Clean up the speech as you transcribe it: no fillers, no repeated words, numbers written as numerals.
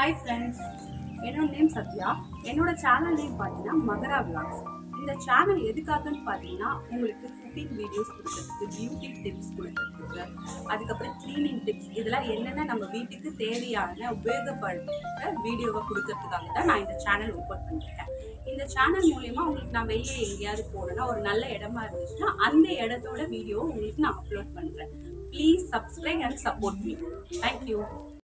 Hi friends, என்னோட name Sathya. என்னோட channel name பார்த்தீங்கன்னா மகரா விளாக்ஸ். இந்த சேனல் எதுக்காகன்னு பார்த்தீங்கன்னா உங்களுக்கு குக்கிங் வீடியோஸ் கொடுக்கறதுக்கு, பியூட்டி டிப்ஸ் கொடுக்கறதுக்கு, அதுக்கப்புறம் க்ளீனிங் டிப்ஸ், இதெல்லாம் என்னென்ன நம்ம வீட்டுக்கு தேவையான உபயோகப்படுற வீடியோவை கொடுக்கறதுக்காக தான் நான் இந்த சேனல் ஓப்பன் பண்ணியிருக்கேன். இந்த சேனல் மூலயமா உங்களுக்கு நான் வெளியே எங்கேயாவது போனேன்னா ஒரு நல்ல இடமா இருந்துச்சுன்னா அந்த இடத்தோட வீடியோ உங்களுக்கு நான் அப்லோட் பண்ணுறேன். Please subscribe and support me. Thank you.